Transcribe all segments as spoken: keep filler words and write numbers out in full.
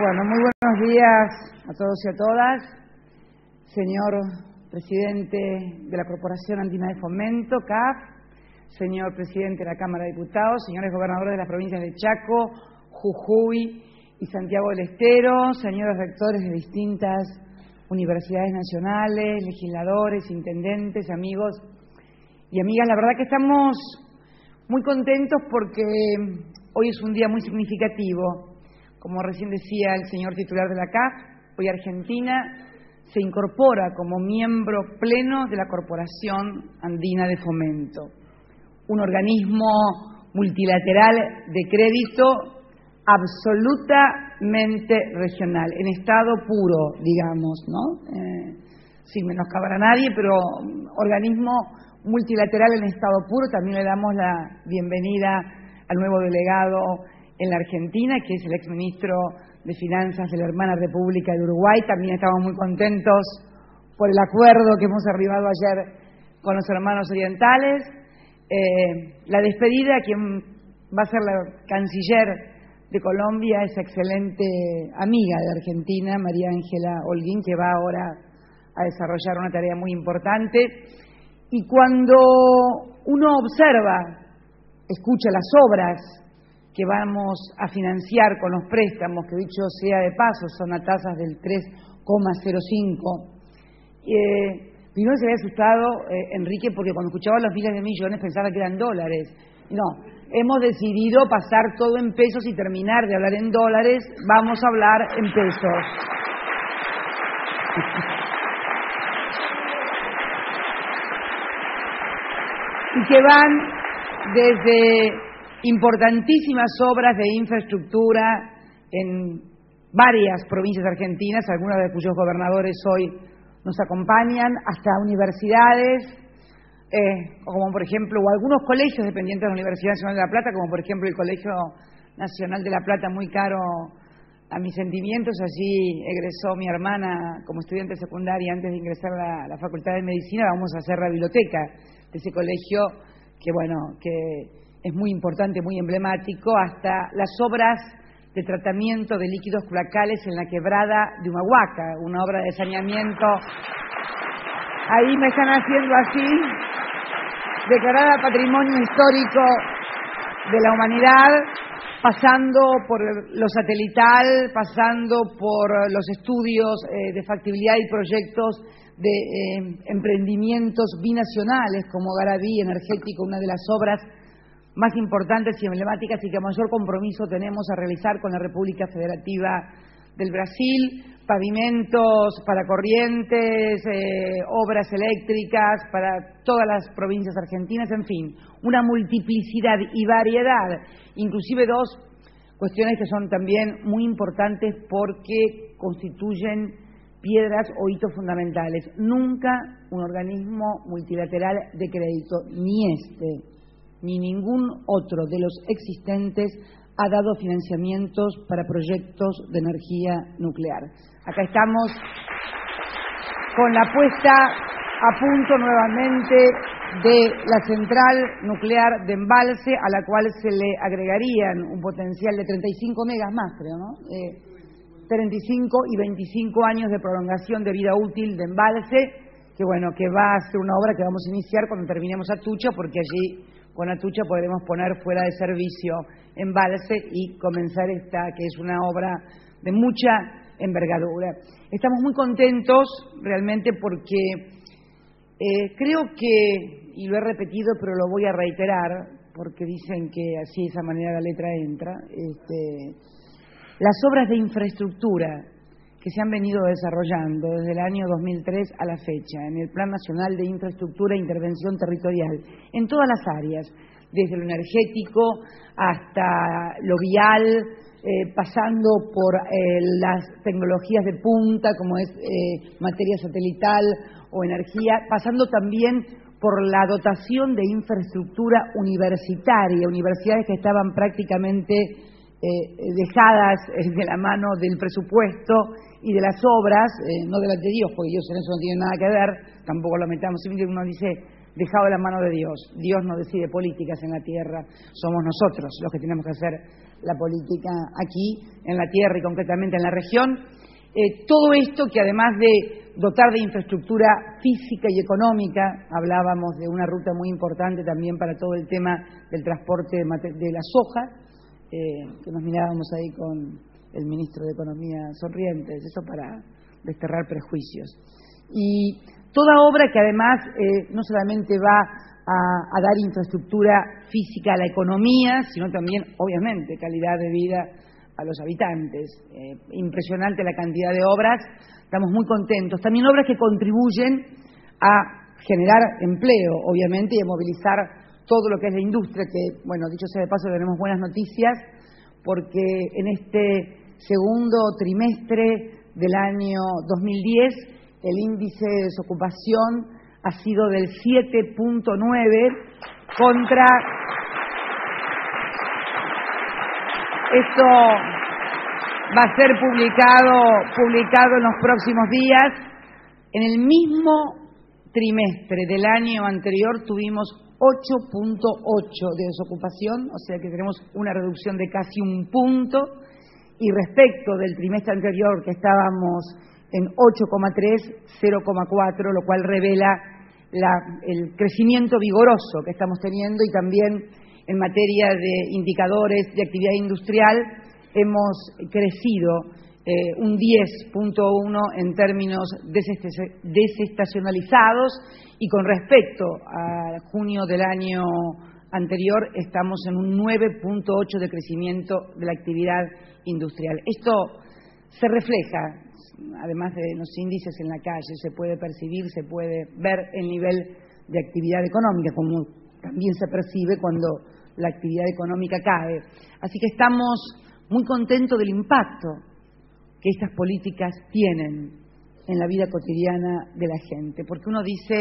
Bueno, muy buenos días a todos y a todas. Señor Presidente de la Corporación Andina de Fomento, C A F, señor Presidente de la Cámara de Diputados, señores gobernadores de las provincias de Chaco, Jujuy y Santiago del Estero, señores rectores de distintas universidades nacionales, legisladores, intendentes, amigos y amigas. La verdad que estamos muy contentos porque hoy es un día muy significativo. Como recién decía el señor titular de la C A F, hoy Argentina se incorpora como miembro pleno de la Corporación Andina de Fomento, un organismo multilateral de crédito absolutamente regional, en estado puro, digamos, ¿no? Eh, sin menoscabar a nadie, pero organismo multilateral en estado puro. También le damos la bienvenida al nuevo delegado en la Argentina, que es el exministro de Finanzas de la hermana República de Uruguay. También estamos muy contentos por el acuerdo que hemos arribado ayer con los hermanos orientales. Eh, la despedida, quien va a ser la canciller de Colombia, es excelente amiga de Argentina, María Ángela Holguín, que va ahora a desarrollar una tarea muy importante. Y cuando uno observa, escucha las obras que vamos a financiar con los préstamos, que dicho sea de paso son a tasas del tres coma cero cinco. Eh, primero se había asustado eh, Enrique, porque cuando escuchaba los miles de millones pensaba que eran dólares. No, hemos decidido pasar todo en pesos y terminar de hablar en dólares. Vamos a hablar en pesos. Y que van desde importantísimas obras de infraestructura en varias provincias argentinas, algunas de cuyos gobernadores hoy nos acompañan, hasta universidades, eh, como por ejemplo, o algunos colegios dependientes de la Universidad Nacional de La Plata, como por ejemplo el Colegio Nacional de La Plata, muy caro a mis sentimientos. Allí egresó mi hermana como estudiante secundaria antes de ingresar a la, la Facultad de Medicina. Vamos a hacer la biblioteca de ese colegio, que bueno, que es muy importante, muy emblemático, hasta las obras de tratamiento de líquidos cloacales en la quebrada de Humahuaca, una obra de saneamiento. Ahí me están haciendo así, declarada Patrimonio Histórico de la Humanidad, pasando por lo satelital, pasando por los estudios eh, de factibilidad y proyectos de eh, emprendimientos binacionales como Garaví Energético, una de las obras más importantes y emblemáticas y que mayor compromiso tenemos a realizar con la República Federativa del Brasil, pavimentos para Corrientes, eh, obras eléctricas para todas las provincias argentinas, en fin, una multiplicidad y variedad, inclusive dos cuestiones que son también muy importantes porque constituyen piedras o hitos fundamentales. Nunca un organismo multilateral de crédito, ni este, ni ningún otro de los existentes, ha dado financiamientos para proyectos de energía nuclear. Acá estamos con la puesta a punto nuevamente de la central nuclear de Embalse, a la cual se le agregarían un potencial de treinta y cinco megas más, creo, ¿no? Eh, treinta y cinco y veinticinco años de prolongación de vida útil de Embalse, que bueno, que va a ser una obra que vamos a iniciar cuando terminemos Atucha, porque allí con Atucha podremos poner fuera de servicio Embalse y comenzar esta, que es una obra de mucha envergadura. Estamos muy contentos realmente porque eh, creo que, y lo he repetido pero lo voy a reiterar, porque dicen que así de esa manera la letra entra, este, las obras de infraestructura que se han venido desarrollando desde el año dos mil tres a la fecha, en el Plan Nacional de Infraestructura e Intervención Territorial, en todas las áreas, desde lo energético hasta lo vial, eh, pasando por eh, las tecnologías de punta, como es eh, materia satelital o energía, pasando también por la dotación de infraestructura universitaria, universidades que estaban prácticamente eh, dejadas de la mano del presupuesto y de las obras, eh, no delante de Dios, porque Dios en eso no tiene nada que ver, tampoco lo metamos, simplemente uno dice dejado de la mano de Dios. Dios no decide políticas en la tierra, somos nosotros los que tenemos que hacer la política aquí en la tierra y concretamente en la región. Eh, todo esto que además de dotar de infraestructura física y económica, hablábamos de una ruta muy importante también para todo el tema del transporte de, de la soja, eh, que nos mirábamos ahí con el ministro de Economía sonrientes, eso para desterrar prejuicios. Y toda obra que además eh, no solamente va a, a dar infraestructura física a la economía, sino también, obviamente, calidad de vida a los habitantes. Eh, impresionante la cantidad de obras, estamos muy contentos. También obras que contribuyen a generar empleo, obviamente, y a movilizar todo lo que es la industria, que, bueno, dicho sea de paso, tenemos buenas noticias, porque en este segundo trimestre del año dos mil diez, el índice de desocupación ha sido del siete punto nueve contra... Esto va a ser publicado, publicado en los próximos días. En el mismo trimestre del año anterior tuvimos ocho punto ocho de desocupación, o sea que tenemos una reducción de casi un punto, y respecto del trimestre anterior, que estábamos en ocho coma tres, cero coma cuatro, lo cual revela la, el crecimiento vigoroso que estamos teniendo, y también en materia de indicadores de actividad industrial hemos crecido eh, un diez punto uno en términos desestacionalizados, y con respecto a junio del año anterior estamos en un nueve punto ocho de crecimiento de la actividad industrial. Esto se refleja, además de los índices en la calle, se puede percibir, se puede ver el nivel de actividad económica, como también se percibe cuando la actividad económica cae. Así que estamos muy contentos del impacto que estas políticas tienen en la vida cotidiana de la gente, porque uno dice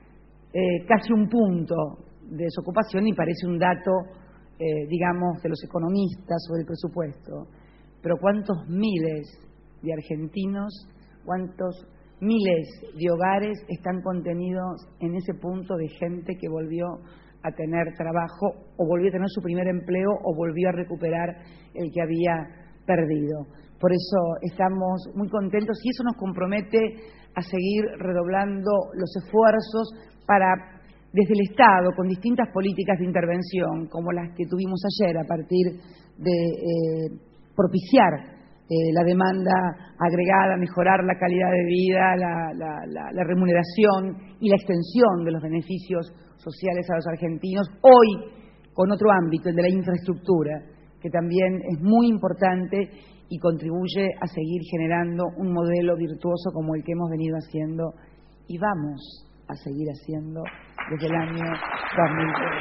eh, casi un punto de desocupación y parece un dato, eh, digamos, de los economistas o del presupuesto, pero cuántos miles de argentinos, cuántos miles de hogares están contenidos en ese punto de gente que volvió a tener trabajo, o volvió a tener su primer empleo, o volvió a recuperar el que había perdido. Por eso estamos muy contentos, y eso nos compromete a seguir redoblando los esfuerzos para, desde el Estado, con distintas políticas de intervención, como las que tuvimos ayer, a partir de eh, propiciar Eh, la demanda agregada, mejorar la calidad de vida, la, la, la, la remuneración y la extensión de los beneficios sociales a los argentinos, hoy con otro ámbito, el de la infraestructura, que también es muy importante y contribuye a seguir generando un modelo virtuoso como el que hemos venido haciendo y vamos a seguir haciendo desde el año dos mil tres.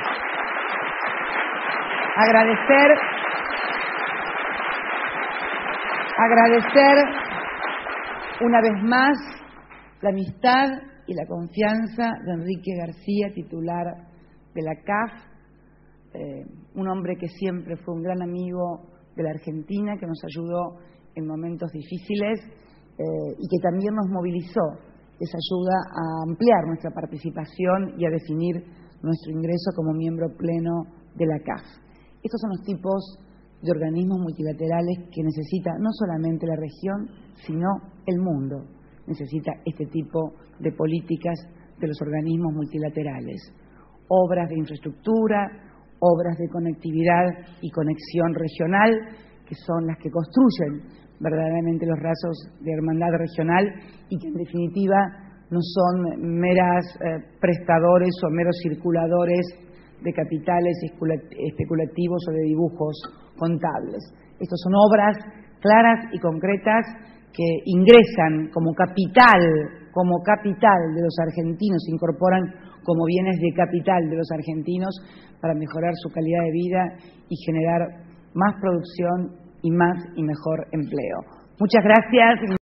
Agradecer... Agradecer una vez más la amistad y la confianza de Enrique García, titular de la C A F, eh, un hombre que siempre fue un gran amigo de la Argentina, que nos ayudó en momentos difíciles eh, y que también nos movilizó esa ayuda a ampliar nuestra participación y a definir nuestro ingreso como miembro pleno de la C A F. Estos son los tipos de organismos multilaterales que necesita no solamente la región, sino el mundo. Necesita este tipo de políticas de los organismos multilaterales. Obras de infraestructura, obras de conectividad y conexión regional, que son las que construyen verdaderamente los lazos de hermandad regional y que en definitiva no son meras eh, prestadores o meros circuladores de capitales especulativos o de dibujos contables. Estas son obras claras y concretas que ingresan como capital, como capital de los argentinos, se incorporan como bienes de capital de los argentinos para mejorar su calidad de vida y generar más producción y más y mejor empleo. Muchas gracias.